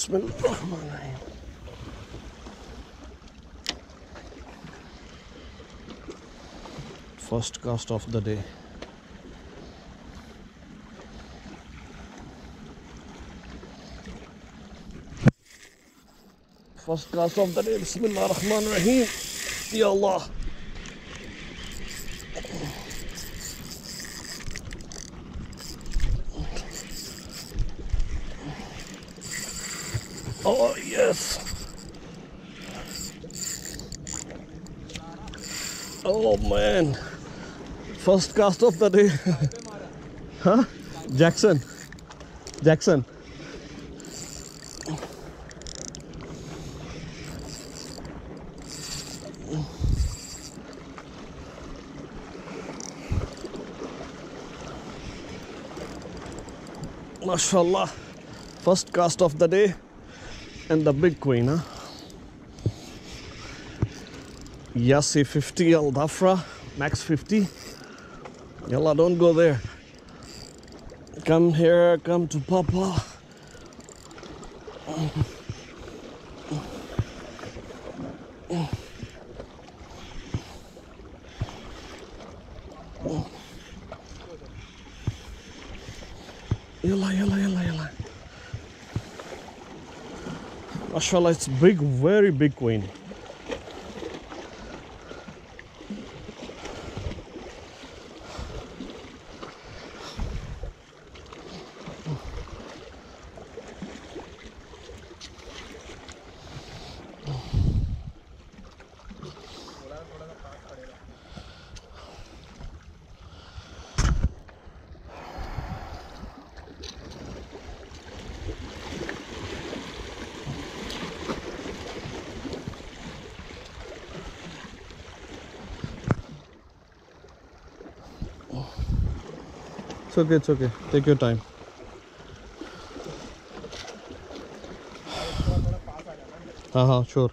Bismillahirrahmanirrahim. First cast of the day. First cast of the day. Bismillahirrahmanirrahim. Ya Allah. Oh yes. Oh man. First cast of the day. Huh? Jackson. MashaAllah. First cast of the day. And the big queen, huh? Yasi 50 Al Dhafrah, max 50. Yalla, don't go there. Come here, come to Papa. Yalla. MashaAllah, it's big, very big queen. It's okay. Take your time. Sure.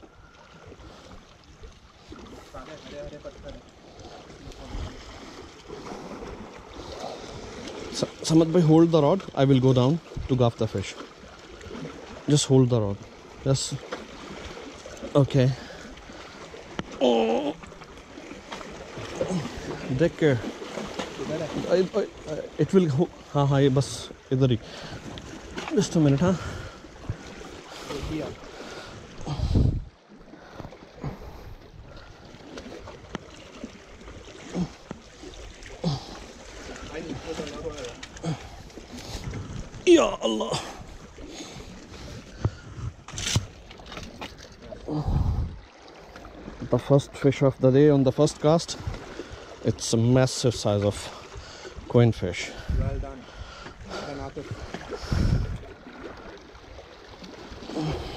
Samad bhai, hold the rod. I will go down to gaff the fish. Just hold the rod. Yes. Okay. Oh. Take care. It will go. ये बस इधर ही. Just a minute, huh? Ya Allah. The first fish of the day on the first cast. It's a massive size of queen fish. Well done.